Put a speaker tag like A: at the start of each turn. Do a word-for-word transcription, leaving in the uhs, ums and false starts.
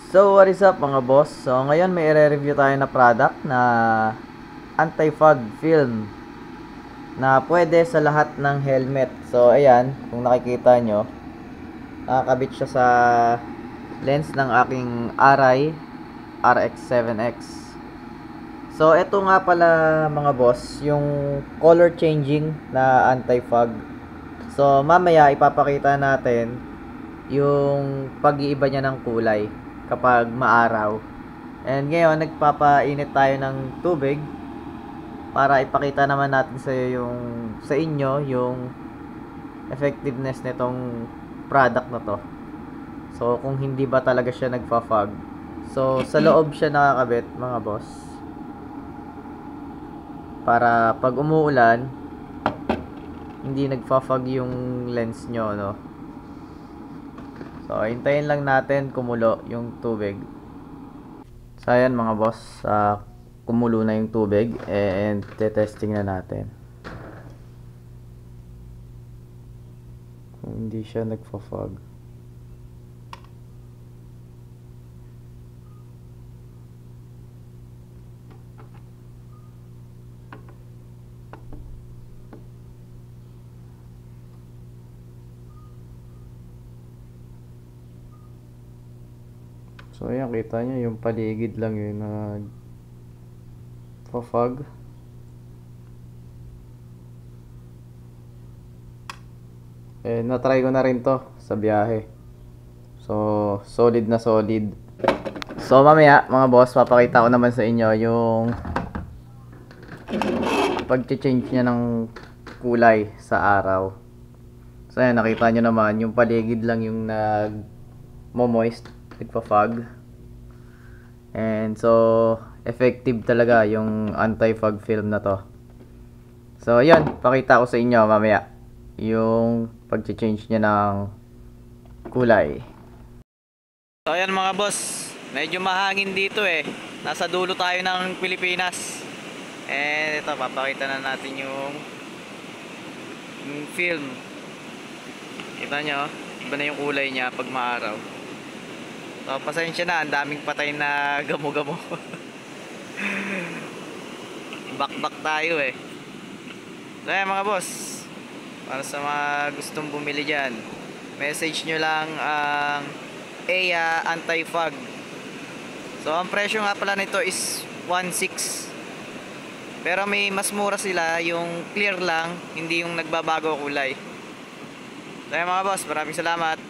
A: So what is up mga boss? So ngayon may i-review tayo na product na anti-fog film na pwede sa lahat ng helmet. So ayan, kung nakikita nyo, nakakabit siya sa lens ng aking Arai R X seven X. So ito nga pala mga boss, yung color changing na anti-fog. So mamaya ipapakita natin yung pag-iiba niya ng kulay kapag maaraw. And ngayon nagpapainit tayo ng tubig para ipakita naman natin sa yung sa inyo yung effectiveness nitong product na to. So kung hindi ba talaga siya nagfa-fog. So sa loob siya nakakabit mga boss. Para pag umuulan hindi nagfa-fog yung lens nyo, no? So, hintayin lang natin kumulo yung tubig. So, ayan mga boss, uh, kumulo na yung tubig and testing na natin. Kung hindi siya nagfa-fog. So ayan, kita nyo yung paligid lang yun na nag-fog. Eh, na-try ko na rin to sa biyahe. So, solid na solid. So mamaya mga boss, papakita ko naman sa inyo yung pag-change niya ng kulay sa araw. So ayan, nakita nyo naman yung paligid lang yung nag-moist, nagpa-fog. And so effective talaga yung anti-fog film na to. So yun, pakita ko sa inyo mamaya yung pag-change niya ng kulay. So ayan mga boss, medyo mahangin dito eh. Nasa dulo tayo ng Pilipinas. And ito, papakita na natin yung, yung film. Kita nyo, iba na yung kulay niya pag maaraw. So, pasensya na, ang daming patay na gamo-gamo. Bakbak tayo eh. So, ayan mga boss, para sa mga gustong bumili dyan, message nyo lang ang A I A Anti-Fog. So, ang presyo nga pala nito is one six. Pero may mas mura sila, yung clear lang, hindi yung nagbabago kulay. So, ayan mga boss, maraming salamat.